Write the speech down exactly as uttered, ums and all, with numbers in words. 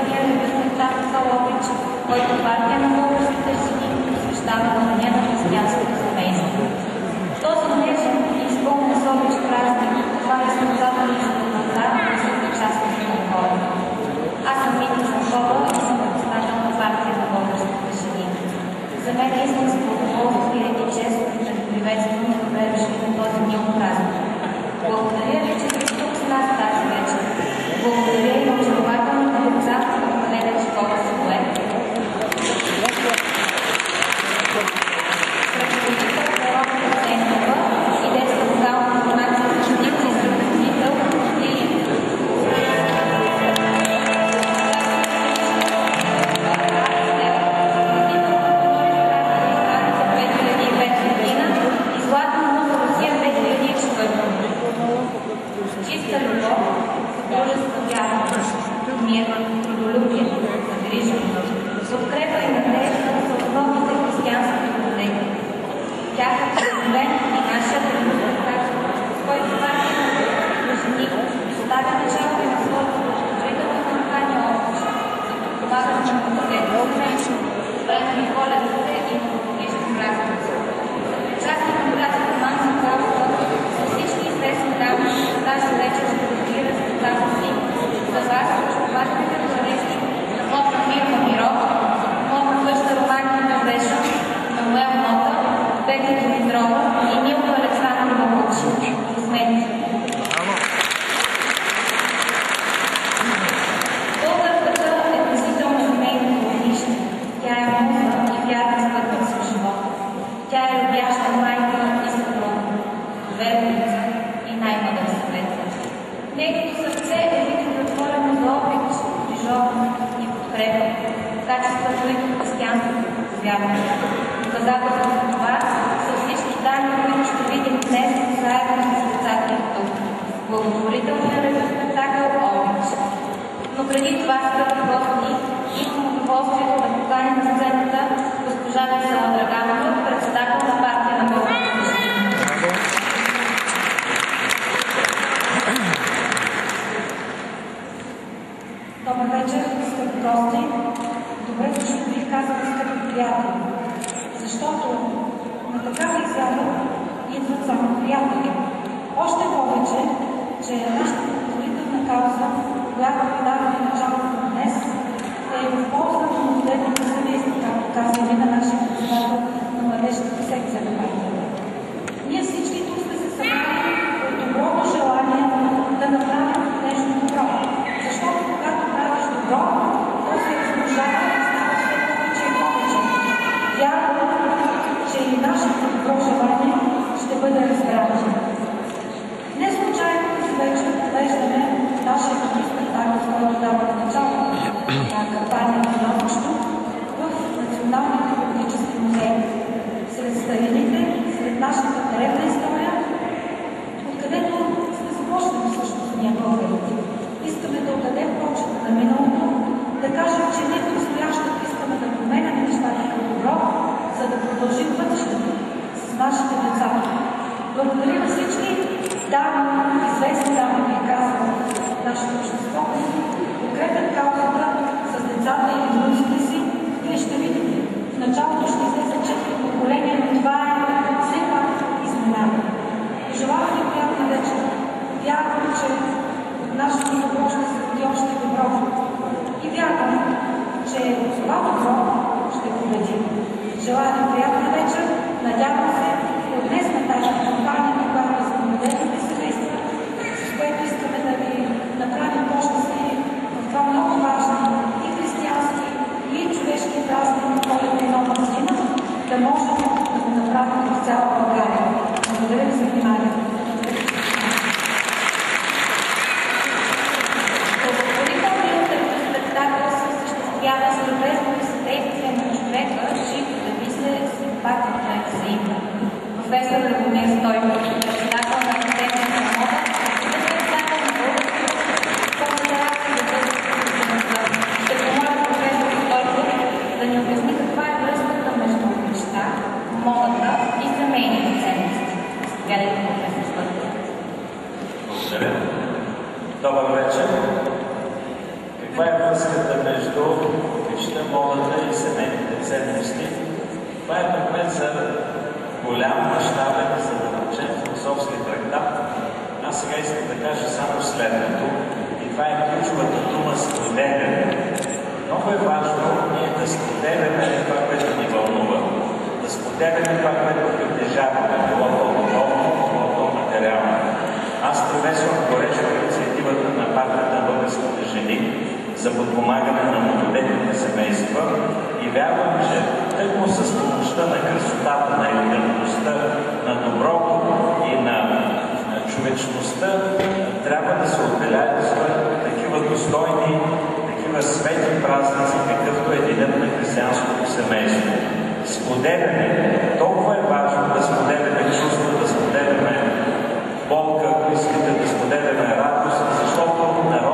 представителния репрезентант Ловеч, който партия на българските жени посвещава на деня на християнското семейство. Този нежен и изпълнен с обич празник, това е създателно изпълната на всички частности на хората. Аз съм Митя Санкова и съм председател на партия на българските жени. За мен е истинско удоволствие и чест да ви приветствам и добре дошли на този мил празник. Благодаря ви, че сте тук с нас тази вечер. Благодаря и на очарователните деца в Валерия школа Силует. Ръководител Народна Центрова и детска вокална формация за женица и ръководител Лили. Чиста любов, дружество, вяра, мир, трудолюбие, загриженост, подкрепа и надежда за основните християнски родители. Тях е предвиден и нашия предвиден, с който партия на жени поставя началото на своята благотворителна кампания Ловеч за подпомагане на младежите, време на Коледните и новогодишни празници. Част от тази команда кауза са всички известни дами, тази вечер ще разбира резултата си за вас, очарователните планети на модна фирма Миров, модна къща Романи Мазеша, Мануел Мота, Петя Димитрова и Милка Александрова Лучи. Измени. Българката е носител на семейното огнище. Тя е муза и вярна спътник в живота. Тя е любяща майка и съпруга, верница и най-мъдър съвет. Нейното сърце е винаги отворено за обич, грижовност и подкрепа, качеството и християнското повярване. Доказателство за това са всички данни, които ще видим днес заедно с децата тук. Благотворителният спектакъл Ловеч. Но преди това, скъпи гости, имам удоволствието да поканя на сцената госпожа Весела Драганова, председател на партия на българските жени. Добър вечер, скъпи гости. Добре дошли, бих казала, скъпи приятели. Защото на такава изява идват само приятели. Още повече, че нашата благотворителна кауза, която придаваме началото днес, е в полза на модерните семейства, както каза и на нашия председател на младежката секция на партията. Ние всички тук сме се събрали от доброто желание да направим нещо добро. Защото когато правиш добро, то се размножава и става все повече и повече. Вярвам, че и нашето добро желание ще бъде разбрано. Не случайно тази вечер провеждаме нашия добри спектакъл, с който даваме начало на кампанията на общо в Националните политически музеи. Сред старините, сред нашата древна история, откъдето сме започнали всъщност ние българите. Искаме да отдадем почет на миналото, да кажем, че ние в настоящето искаме да променяме нещата към добро, за да продължим бъдещето с нашите деца. Благодаря на всички дами, известни дами, ви казвам, нашето общество, подкрепят каузата с децата и внуците си. Вие ще видите, в началото ще излезат четири поколения, но това е все пак изненада. Желая ви приятна вечер. Вярвам, че от нашето добро ще се роди още добро. И вярвам, че това добро ще победи. Желая ви приятна вечер. Надявам се от днес на тази кампания, на която са младежите семейства, с което искаме да ви направим почести в това много важно и християнски, и човешки празник на Коледа и Нова година, да можем да го направим в цяла България. Благодаря ви за вниманието. Благотворителният спектакъл се осъществява съвместно и съдействие на човека, чието девиз е симпатията е взаимна. Професор Любомир Стойков, председател на Академията на мода, и председател на Българската федерация за българската. Ще помоля професор Стойков да ни обясни каква е връзката между обичта, модата и семейните ценности. Гледайте, професор Стойков. Благодаря. Добър вечер. Каква е връзката между Това е предмет за голям мащабен и задълбочен философски трактат. Аз сега искам да кажа само следното. И това е ключовата дума споделяне. Много е важно ние да споделяме това, което ни вълнува. Да споделяме това, което притежаваме, било то духовно, било то материално. Аз приветствам горещо инициативата на партията на българските жени за подпомагане на многодетните семейства и вярвам, че тъкмо с помощта на красотата, на елегантността, на доброто и на, на човечността трябва да се отбелязва такива достойни, такива светли празници, какъвто е денят на християнското семейство. Споделяне, толкова е важно да споделяме чувства, да споделяме болка, ако искате да споделяме радост, защото народ